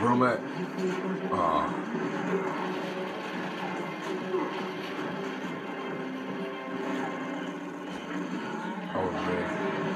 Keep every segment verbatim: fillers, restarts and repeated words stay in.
broom at? Oh. Oh, man.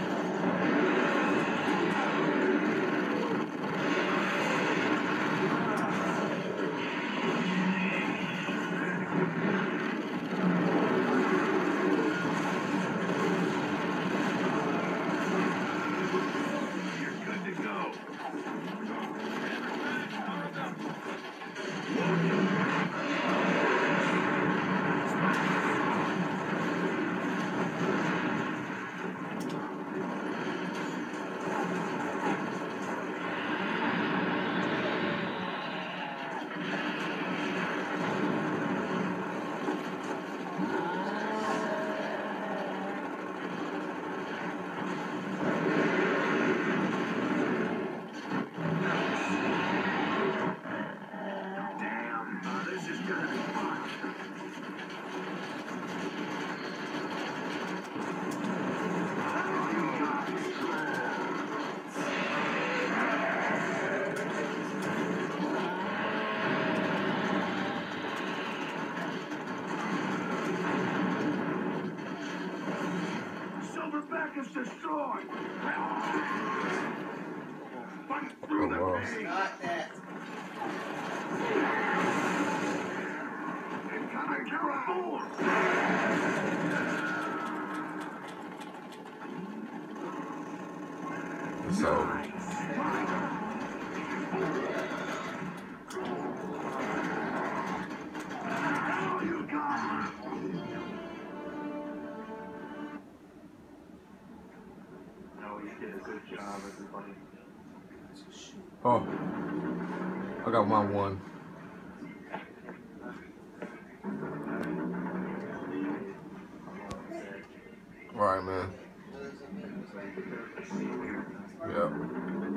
Silverback is destroyed. Fight Oh, through the wow. pain. Not that. Incoming Terra Force. So, Hell you got. No, you did a good job, everybody. oh, I got my one. All right, man. Yep.